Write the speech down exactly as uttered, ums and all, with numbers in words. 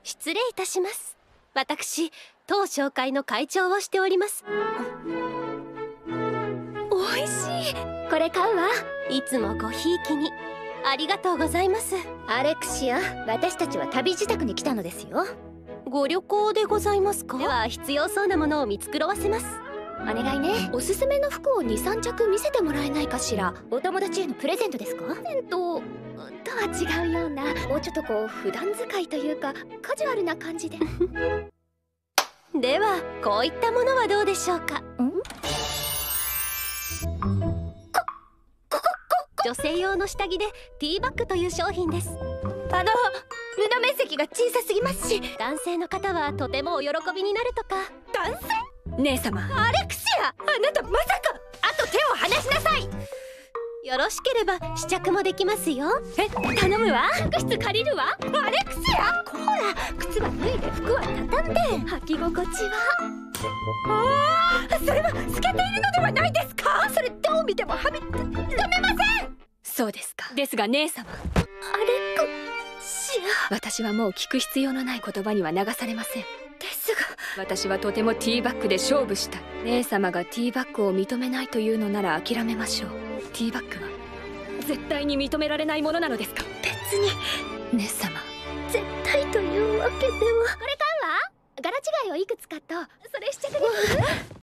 失礼いたします。私、当商会の会長をしております。おいしい。 これ買うわ。 いつもごひいきにありがとうございます。 アレクシア、私たちは旅支度に来たのですよ。 ご旅行でございますか？では必要そうなものを見繕わせます。 お願いね。おすすめの服をにさんちゃく見せてもらえないかしら。お友達へのプレゼントですか？プレゼントとは違うような、もうちょっとこう普段使いというかカジュアルな感じでではこういったものはどうでしょうか？ん？女性用の下着でティーバッグという商品です。 あの布面積が小さすぎますし、 男性の方はとてもお喜びになるとか。 男性？姉様、アレクシア、あなたまさか。あと手を離しなさい。 よろしければ試着もできますよ。 え、頼むわ。客室借りるわ。アレクシア、こら、靴は脱いで服は畳んで。履き心地は。ああ、それは透けているのではないですか？それどう見てもはみ出めません。そうですか。ですが姉様、アレクシア、私はもう聞く必要のない言葉には流されません。ですが私はとてもティーバッグで勝負した。姉様がティーバッグを認めないというのなら諦めましょう。ティーバッグは絶対に認められないものなのですか？別に姉様、絶対というわけでは。これ買うわ。柄違いをいくつかとそれ試着できる？